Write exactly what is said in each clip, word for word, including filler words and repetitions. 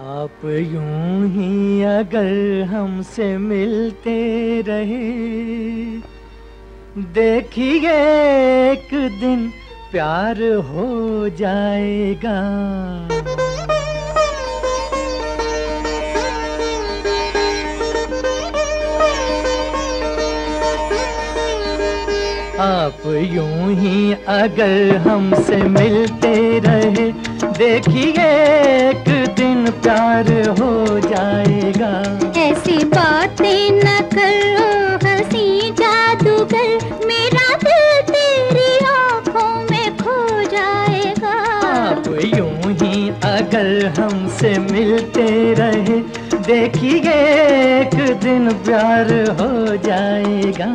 आप यूं ही अगर हमसे मिलते रहे, देखिए एक दिन प्यार हो जाएगा। आप यूं ही अगर हमसे मिलते रहे, देखिए एक दिन प्यार हो जाएगा। ऐसी बातें न करो हंसी जादूगर, मेरा दिल तेरी आँखों में खो जाएगा। आप यूं ही अगर हमसे मिलते रहे, देखिए एक दिन प्यार हो जाएगा।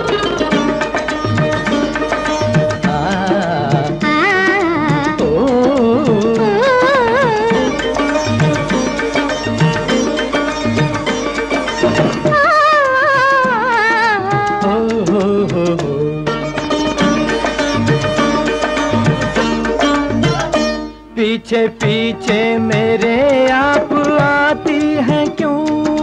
पीछे पीछे मेरे आप आती हैं क्यों?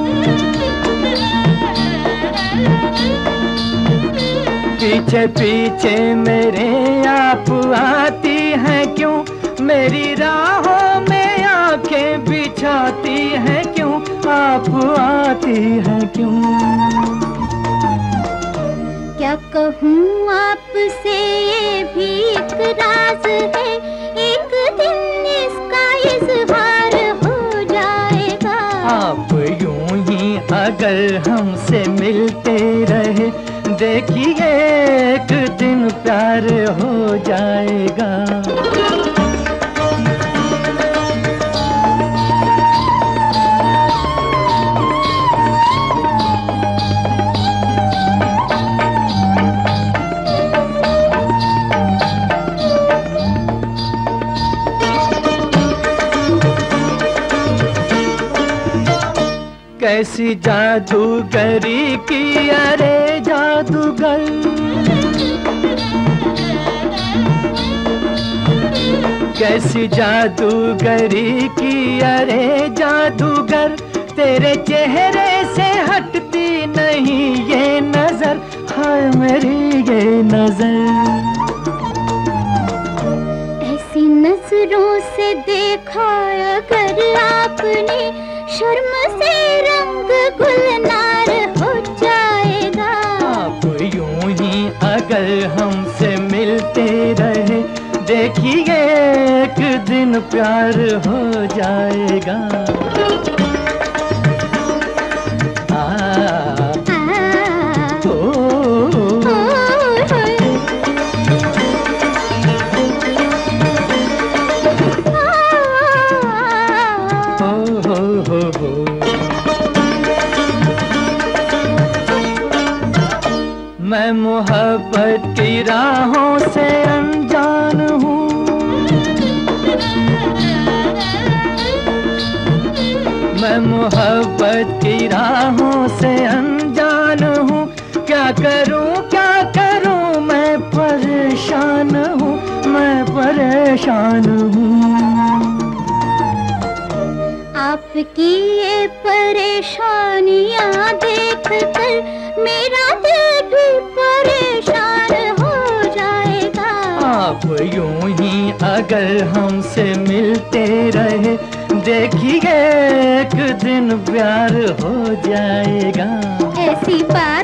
पीछे पीछे मेरे आप आती हैं क्यों? मेरी राहों में आंखें बिछाती हैं क्यों? आप आती हैं क्यों? क्या कहूँ आपसे ये भी एक राज है, एक दिन इसका इज़हार हो जाएगा। आप यूं ही अगर हमसे मिलते रहे, देखिए एक दिन प्यार हो जाएगा। कैसी जादूगरी की अरे जादूगर, कैसी जादूगरी की अरे जादूगर, तेरे चेहरे से हटती नहीं ये नजर, हाय मेरी ये नजर। ऐसी नजरों से देखा अगर आपने, शर्म से रंग गुलनार हो जाएगा। आप यूं ही अगर हमसे मिलते रहे, देखिए एक दिन प्यार हो जाएगा। मैं मोहब्बत की राहों से अनजान हूँ, मैं मोहब्बत की राहों से अनजान हूँ। क्या करूँ क्या करूँ मैं परेशान हूँ, मैं परेशान हूँ। आपकी ये परेशानियाँ देख कर मेरा दिल भी परेशान हो जाएगा। आप यूं ही अगर हमसे मिलते रहे, देखिए एक दिन प्यार हो जाएगा। ऐसी बात